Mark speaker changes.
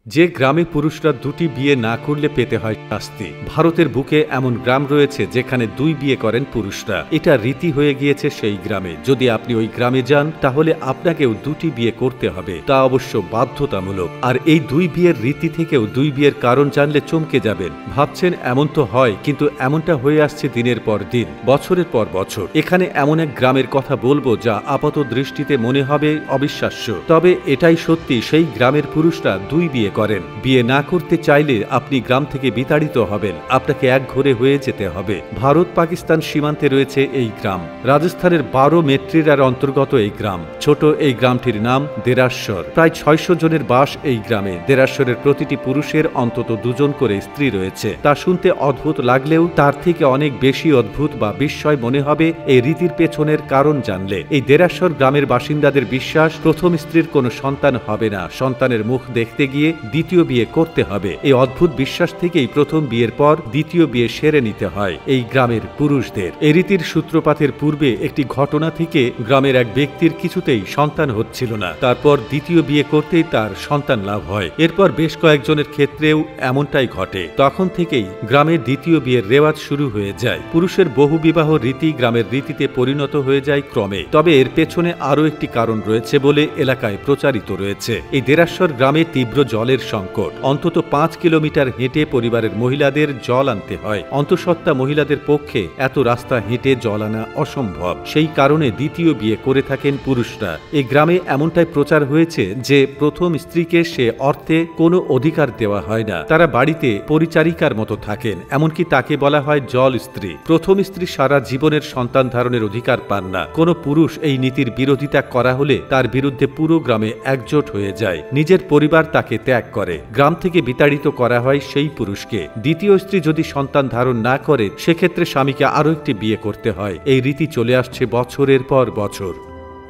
Speaker 1: যে গ্রামে পুরুষরা দুটি বিয়ে না করলে পেতে হয় শাস্তি। ভারতের বুকে এমন গ্রাম রয়েছে যেখানে দুই বিয়ে করেন পুরুষরা। এটা রীতি হয়ে গিয়েছে সেই গ্রামে। যদি আপনি ওই গ্রামে যান তাহলে আপনাকেও দুটি বিয়ে করতে হবে, তা অবশ্য বাধ্যতামূলক। আর এই দুই বিয়ের রীতি থেকেও দুই বিয়ের কারণ জানলে চমকে যাবেন। ভাবছেন এমন তো হয়, কিন্তু এমনটা হয়ে আসছে দিনের পর দিন, বছরের পর বছর। এখানে এমন এক গ্রামের কথা বলবো যা আপাত দৃষ্টিতে মনে হবে অবিশ্বাস্য, তবে এটাই সত্যি। সেই গ্রামের পুরুষরা দুই বিয়ে করেন। বিয়ে না করতে চাইলে আপনি গ্রাম থেকে বিতাড়িত হবেন, আপনাকে একঘরে হয়ে যেতে হবে। ভারত পাকিস্তান সীমান্তে রয়েছে এই গ্রাম। রাজস্থানের 12 মেট্রিরার অন্তর্গত এই গ্রাম। ছোট এই গ্রামটির নাম দেরাশ্বর। প্রায় 600 জনের বাস এই গ্রামে। দেরাশ্বরের প্রতিটি পুরুষের অন্তত দুজন করে স্ত্রী রয়েছে। তা শুনতে অদ্ভুত লাগলেও তার থেকে অনেক বেশি অদ্ভুত বা বিস্ময় মনে হবে এই রীতির পেছনের কারণ জানলে। এই দেরাশ্বর গ্রামের বাসিন্দাদের বিশ্বাস, প্রথম স্ত্রীর কোনো সন্তান হবে না, সন্তানের মুখ দেখতে গিয়ে দ্বিতীয় বিয়ে করতে হবে। এই অদ্ভুত বিশ্বাস থেকেই প্রথম বিয়ের পর দ্বিতীয় বিয়ে সেরে নিতে হয় এই গ্রামের পুরুষদের। এই রীতির সূত্রপাতের পূর্বে একটি ঘটনা থেকে গ্রামের এক ব্যক্তির কিছুতেই সন্তান হচ্ছিল না। তারপর দ্বিতীয় বিয়ে করতেই তার সন্তান লাভ হয়। এরপর বেশ কয়েকজনের ক্ষেত্রেও এমনটাই ঘটে। তখন থেকেই গ্রামের দ্বিতীয় বিয়ের রেওয়াজ শুরু হয়ে যায়। পুরুষের বহু বিবাহ রীতি গ্রামের রীতিতে পরিণত হয়ে যায় ক্রমে। তবে এর পেছনে আরও একটি কারণ রয়েছে বলে এলাকায় প্রচারিত রয়েছে। এই দেরাশ্বর গ্রামে তীব্র জলের সংকট। অন্তত 5 কিলোমিটার হেঁটে পরিবারের মহিলাদের জল আনতে হয়। অন্তঃসত্ত্বা মহিলাদের পক্ষে এত রাস্তা হেঁটে জল আনা অসম্ভব। সেই কারণে দ্বিতীয় বিয়ে করে থাকেন পুরুষরা। এই গ্রামে এমনটাই প্রচার হয়েছে যে প্রথম স্ত্রীকে সে অর্থে কোনো অধিকার দেওয়া হয় না। তারা বাড়িতে পরিচারিকার মতো থাকেন, এমনকি তাকে বলা হয় জল স্ত্রী। প্রথম স্ত্রী সারা জীবনের সন্তান ধারণের অধিকার পান না। কোনো পুরুষ এই নীতির বিরোধিতা করা হলে তার বিরুদ্ধে পুরো গ্রামে একজোট হয়ে যায়। নিজের পরিবার তাকে ত্যাগ করে। গ্রাম থেকে বিতাড়িত করা হয় সেই পুরুষকে। দ্বিতীয় স্ত্রী যদি সন্তান ধারণ না করে সেক্ষেত্রে স্বামীকে আরও একটি বিয়ে করতে হয়। এই রীতি চলে আসছে বছরের পর বছর।